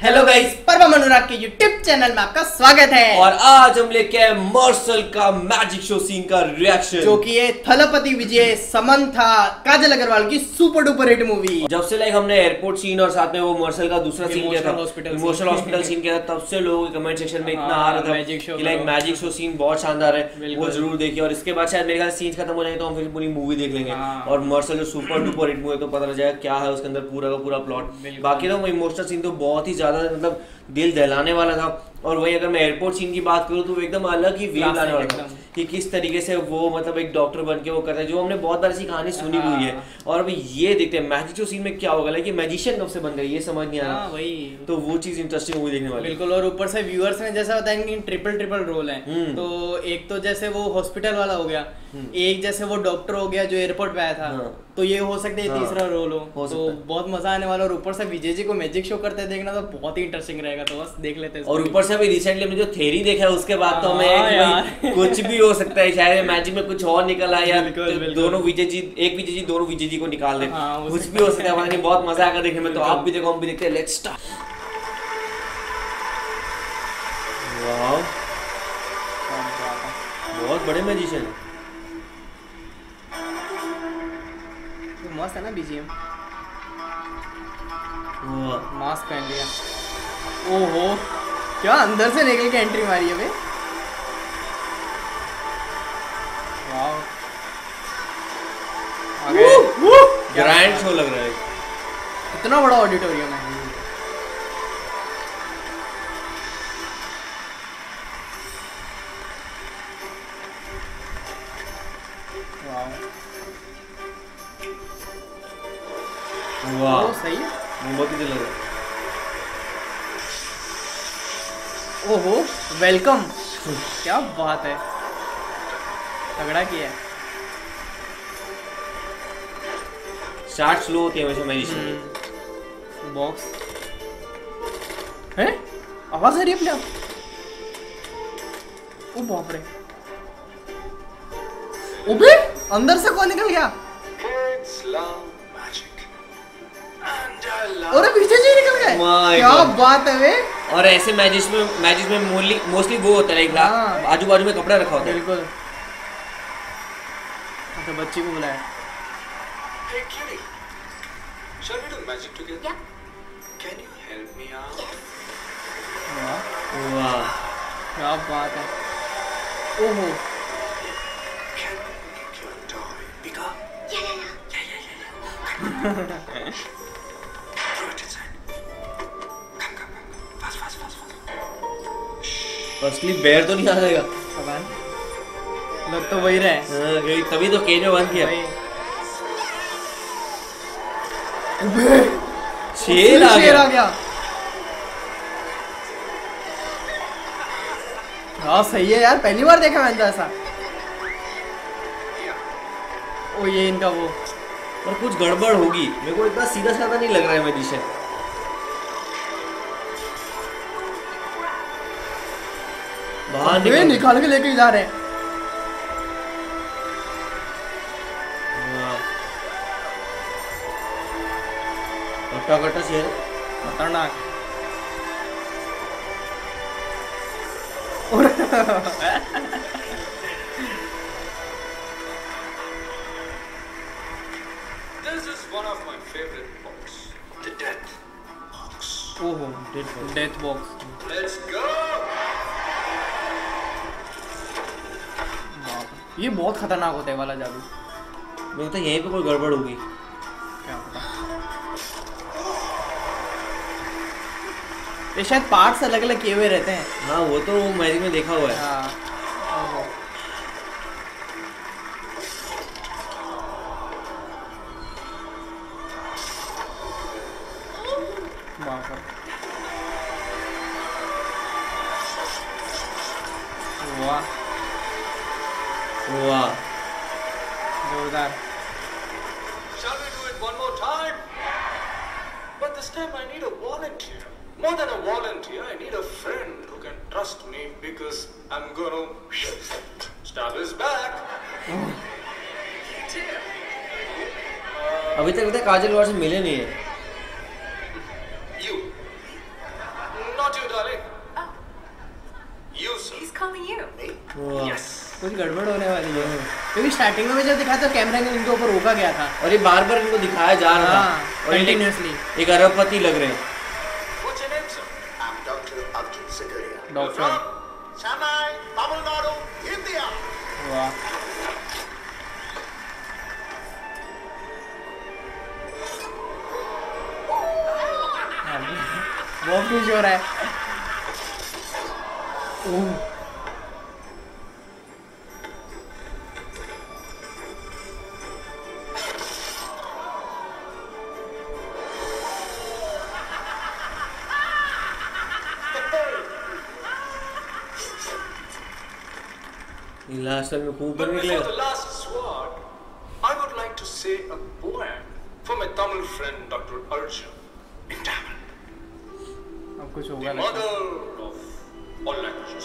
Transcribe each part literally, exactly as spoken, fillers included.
Hello guys, परम अनुराग के YouTube channel में आपका स्वागत है। और आज हम लेके आए मार्शल का मैजिक शो सीन का रिएक्शन, जो कि ये थलपति विजय, समंथा, काजल अग्रवाल की सुपर डुपर हिट मूवी। जब से लाइक हमने एयरपोर्ट सीन और साथ में वो मार्शल का दूसरा सीन किया था, इमोशनल हॉस्पिटल सीन किया था, तब से लोगों के कमेंट सेक्शन में इतना आ रहा था कि लाइक मैजिक शो सीन बहुत शानदार है, वो जरूर देखिए। और इसके बाद शायद मेरे ख्याल सीन खत्म हो जाए तो हम फिर पूरी मूवी देख लेंगे और मार्शल जो सुपर डुपर हिट मूवी तो पता लग जाएगा क्या है उसके अंदर पूरा का पूरा प्लॉट। बाकी तो इमोशनल सीन तो बहुत ही ज्यादा मतलब दिल दहलाने वाला था। और वही अगर मैं एयरपोर्ट सीन की बात करूँ तो एकदम अलग ही वेव लाने वाला था कि किस तरीके से वो मतलब एक डॉक्टर बन के वो करता है, जो हमने बहुत बार ऐसी कहानी सुनी हुई है। और अभी ये देखते हैं मैजिक शो सीन में क्या होगा, लाइक मैजिशियन कब से बन गए ये समझ नहीं आ रहा। वही तो वो चीज इंटरेस्टिंग मूवी देखने वाली। बिल्कुल। और ऊपर से व्यूअर्स ने जैसा बताया कि ट्रिपल ट्रिपल रोल है, तो एक तो जैसे वो हॉस्पिटल वाला हो गया, एक जैसे वो डॉक्टर हो गया जो एयरपोर्ट पे आया था, तो ये हो सकता है तीसरा रोल हो, तो बहुत मजा आने वाला। और ऊपर से विजय जी को मैजिक शो करते देखना तो बहुत ही इंटरेस्टिंग रहेगा, तो बस देख लेते हैं। और ऊपर से अभी रिसेंटली हमने जो थ्योरी देखा है उसके बाद तो हमें कुछ भी हो सकता है, शायद मैजिक में कुछ और निकल आया, दोनों विजय जी एक विजय जी दोनों विजय जी को निकाल दे, कुछ भी हो सकता है। बहुत मजा आएगा देखने में, तो आप भी देखो हम भी देखते हैं। Let's start. वाओ, बहुत बड़े मैजिशियन है, मस्त है ना बीजीएम। मास्क पहन लिया, ओहो क्या अंदर से निकल के एंट्री मारी है बे। वाओ, ग्रैंड शो लग रहा है, इतना बड़ा ऑडिटोरियम है। वाह सही है, बहुत ही लग रहा है। ओहो वेलकम, क्या बात है, तगड़ा किया है। स्टार्ट स्लो होती है वैसे मैजिशियन। बॉक्स है, आवाज आ रही है अपने आप। ओ बाप रे, ओबे अंदर से कौन निकल गया? और विजय जी निकल गए, क्या बात है वे। और ऐसे मैजिक में मैजिक में मोस्टली मोस्टली वो होता है लाइक आजू बाजू में कपड़ा रखा होता है। बिल्कुल। तो बच्ची को बुलाया। Hey Kitty, shall we do magic together? Yeah. Can you help me out? वाह वाह, क्या बात है। ओहो, Can we make your toy bigger? Yeah, yeah, yeah, yeah, yeah, yeah, yeah. Throw it inside. Come, come, come, fast, fast, fast, fast. असली बेर तो नहीं आ जाएगा, पता नहीं, लग तो वही रहे। हाँ, तभी तो केज में बंद किया। शेर आ गया, आ गया। हाँ सही है यार, पहली बार देखा मैंने तो ऐसा। ओ ये इनका वो, और कुछ गड़बड़ होगी, मेरे को इतना सीधा साधा नहीं लग रहा है मैजिशियन। बाहर निकल निकाल के लेके जा रहे हैं। कट्टा कट्टा शेर, खतरनाक। This is one of my favorite books, the Death Box. ओहो डेथ बॉक्स, Let's go. ये बहुत खतरनाक होता है वाला जादू। मुझे लगता है यहीं पे कोई गड़बड़ होगी, क्या पता। ये शायद पार्ट्स अलग अलग किए हुए रहते हैं। हाँ वो तो मैजिक में देखा हुआ है। हाँ ओहो, वाह वाह, जोरदार। Shall we do it one more time? But this time I need a volunteer. More than a volunteer, I need a friend who can trust me because I'm gonna stab his back. अभी तक काजल वार से मिले नहीं है। You कुछ गड़बड़ होने वाली है क्योंकि स्टार्टिंग में जब दिखा तो कैमरा इनके ऊपर रोका गया था और ये बार बार इनको दिखाया जा रहा था और कंटिन्यूअसली एक अरबपति लग रहे हैं। डॉक्टर वाह बहुत खुश हो रहा है। लास्ट में खूब But निकलेगा। before the last sword, I would like to say a poem for my Tamil friend Doctor Arjun in Tamil. अब कुछ The होगा mother of all languages.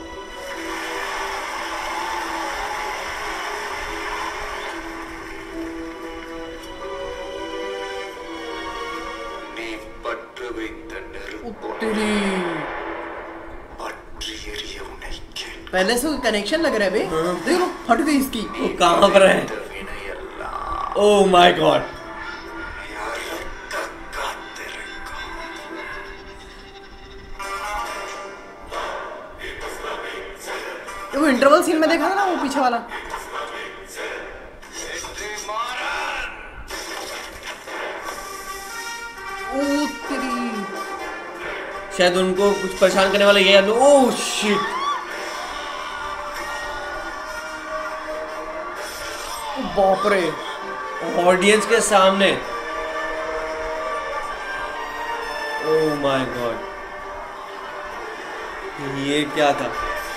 நீ பற்று வைத்த நெருப்பொன்று பற்றி எரிய உன்னை கேள் पहले से कनेक्शन लग रहा है बे। देखो फट गई इसकी। वो कहाँ पर है? Oh my god. वो इंटरवल सीन में देखा था ना वो पीछे वाला। ओ तेरी शायद उनको कुछ परेशान करने वाला ये याद। Oh shit. बाप रे ऑडियंस के सामने। ओह माय गॉड ये क्या था?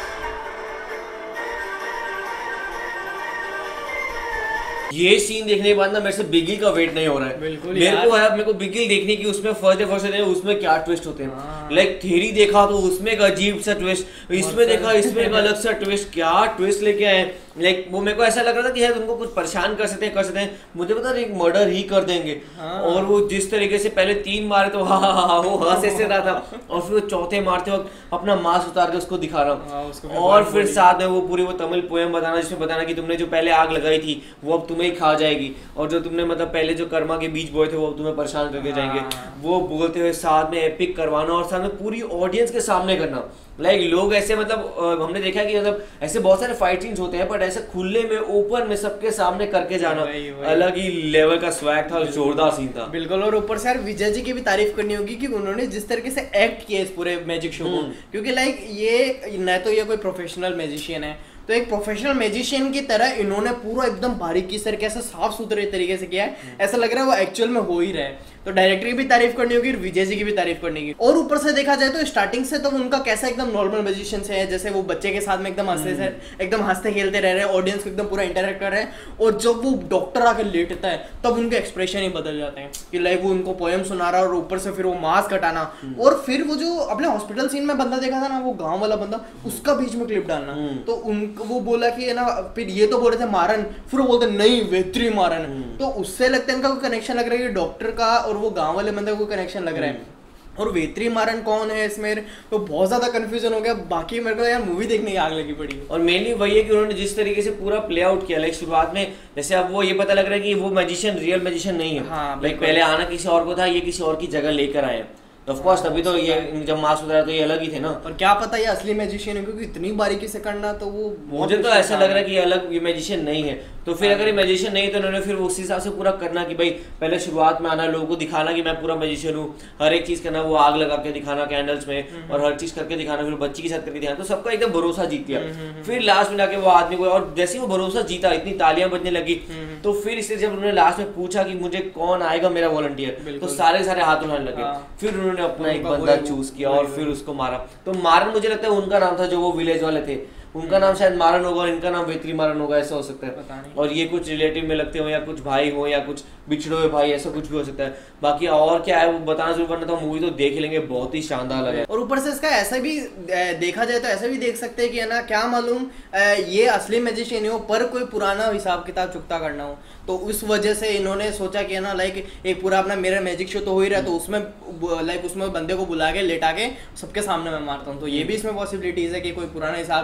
ये सीन देखने के बाद ना मेरे से बिगिल का वेट नहीं हो रहा है। बिल्कुल मेरे यार। को है मेरे को बिगिल देखने की उसमें फर्स्ट डे फर्स्ट डे उसमें क्या ट्विस्ट होते हैं। लाइक थेरी देखा तो उसमें एक अजीब सा ट्विस्ट, इसमें देखा इसमें एक अलग सा ट्विस्ट। क्या ट्विस्ट लेके आए। लाइक वो मेरे को ऐसा लग रहा था कि यार उनको कुछ परेशान कर सकते हैं कर सकते हैं मुझे पता नहीं एक मर्डर ही कर देंगे। और वो जिस तरीके से पहले तीन मारे तो हाँ हाँ हाँ वो हंस ऐसे रहा था और फिर वो चौथे मारते वक्त अपना मास्क उतार के उसको दिखा रहा हूँ। और फिर साथ में वो पूरी वो तमिल पोएम बताना जिसमें बताना कि तुमने जो पहले आग लगाई थी वो अब तुम्हें ही खा जाएगी और जो तुमने मतलब पहले जो कर्मा के बीज बोए थे वो तुम्हें परेशान करके जाएंगे। वो बोलते हुए साथ में एपिक करवाना और साथ में पूरी ऑडियंस के सामने करना। लाइक like, लोग ऐसे मतलब हमने देखा कि मतलब ऐसे बहुत सारे फाइट सीन्स होते हैं बट ऐसे खुले में ओपन में सबके सामने करके जाना वही, वही। अलग ही लेवल का स्वैग था, जोरदार सीन था। बिल्कुल। और ऊपर से यार विजय जी की भी तारीफ करनी होगी कि उन्होंने जिस तरीके से एक्ट किया इस पूरे मैजिक शो को, क्योंकि लाइक ये न तो ये कोई प्रोफेशनल मैजिशियन है तो एक प्रोफेशनल मैजिशियन की तरह इन्होंने पूरा एकदम बारीकी से कैसे साफ सुथरे तरीके से किया है, ऐसा लग रहा है वो एक्चुअल में हो ही रहा है। तो डायरेक्टर की भी तारीफ करनी होगी, विजय जी की भी तारीफ करनी होगी। और ऊपर से देखा जाए तो स्टार्टिंग से तो उनका कैसा एकदम नॉर्मल मैजिशियन से है, जैसे वो बच्चे के साथ में एकदम हंसते से एकदम हंसते खेलते रह रहे हैं, ऑडियंस को एकदम पूरा इंटरेक्ट कर रहे हैं। और जब वो डॉक्टर आके लेटता है तब उनके एक्सप्रेशन ही बदल जाते हैं कि लाइक वो उनको पोएम सुना रहा है और ऊपर से फिर वो मास्क हटाना और फिर वो जो अपने हॉस्पिटल सीन में बंदा देखा था ना वो गाँव वाला बंदा, उसका बीच में क्लिप डालना। तो उनको वो बोला कि ना फिर ये तो बोल रहे थे मारन, फिर वो बोलते नहीं वेत्री मारन। तो उससे लगता है इनका कोई कनेक्शन लग रहा है डॉक्टर का और वो गांव वाले बंदे का कोई कनेक्शन लग रहा है। और वेत्री मारन कौन है इसमें तो बहुत ज्यादा कंफ्यूजन हो गया। बाकी मेरे को यार मूवी देखने की आग लगी पड़ी। और मेनली वही है कि उन्होंने जिस तरीके से पूरा प्ले आउट किया लाइक शुरुआत में जैसे अब वो ये पता लग रहा है कि वो मैजिशियन रियल मैजिशियन नहीं है। हाँ, लाइक पहले आना किसी और को था, ये किसी और की जगह लेकर आए। तो ऑफ कोर्स तभी तो ये जब मास्क उतारा तो ये अलग ही थे ना। और क्या पता ये असली मैजिशियन है क्योंकि इतनी बारीकी से करना तो वो मुझे तो ऐसा लग रहा है कि ये अलग ये मैजिशियन नहीं है। तो फिर अगर ये मैजिशियन नहीं तो उन्होंने फिर उस हिसाब से पूरा करना कि भाई पहले शुरुआत में आना, लोगों को दिखाना कि मैं पूरा मैजिशियन हूँ, हर एक चीज करना, वो आग लगा के दिखाना कैंडल्स में और हर चीज करके दिखाना, फिर बच्ची के साथ करके दिखाना, तो सबका एकदम भरोसा जीत गया। फिर लास्ट में जाके वो आदमी को और जैसे वो भरोसा जीता इतनी तालियां बजने लगी तो फिर इससे जब उन्होंने लास्ट में पूछा कि मुझे कौन आएगा मेरा वॉलंटियर तो सारे सारे हाथ उठाने लगे। फिर उन्होंने अपना एक बंदा चूज किया और फिर उसको मारा। तो मारन मुझे लगता है उनका नाम था जो वो विलेज वाले थे, उनका नाम शायद मारन होगा और इनका नाम वेत्री मारन होगा, ऐसा हो सकता है। और ये कुछ रिलेटिव में लगते हो या कुछ भाई हो या कुछ बिछड़े हुए भाई, ऐसा कुछ भी हो सकता है। बाकी और क्या है वो बताना जरूर, वरना तो मूवी तो देख लेंगे, बहुत ही शानदार लगा। और ऊपर से इसका ऐसा भी देखा जाए तो ऐसा भी देख सकते हैं कि है ना क्या मालूम ये असली मैजिशियन हो पर कोई पुराना हिसाब किताब चुकता करना हो, तो उस वजह से इन्होंने सोचा कि है ना लाइक एक पूरा अपना मेरा मैजिक शो तो हो ही रहा है तो उसमें लाइक उसमें बंदे को बुला के लेटा के सबके सामने मैं मारता हूँ। तो ये भी इसमें पॉसिबिलिटीज है कि कोई पुराना हिसाब जैसे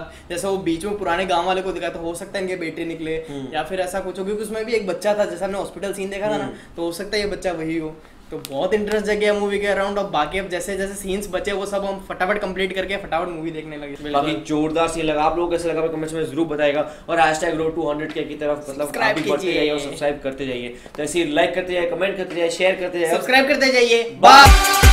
जैसे वो बीच में पुराने गांव वाले को दिखाया तो हो सकता है इनके बेटे निकले या फिर ऐसा कुछ हो, क्योंकि उसमें भी एक बच्चा था जैसा हमने हॉस्पिटल सीन देखा था ना, तो हो सकता है ये बच्चा वही हो। तो बहुत इंटरेस्ट जगह है मूवी के अराउंड। और बाकी अब जैसे जैसे सीन्स बचे वो सब हम फटाफट कंप्लीट करके फटाफट मूवी देखने लगे। बाकी जोरदार सीन लगा, आप लोगों को कैसे लगा कमेंट्स में जरूर बताएगा। और हैशटैग रोड टू हंड्रेड के की तरफ मतलब आप भी बढ़ते जाइए और सब्सक्राइब करते जाइए। तो ऐसे लाइक करते जाइए, कमेंट करते जाइए, शेयर करते जाइए, सब्सक्राइब करते जाइए। बाय।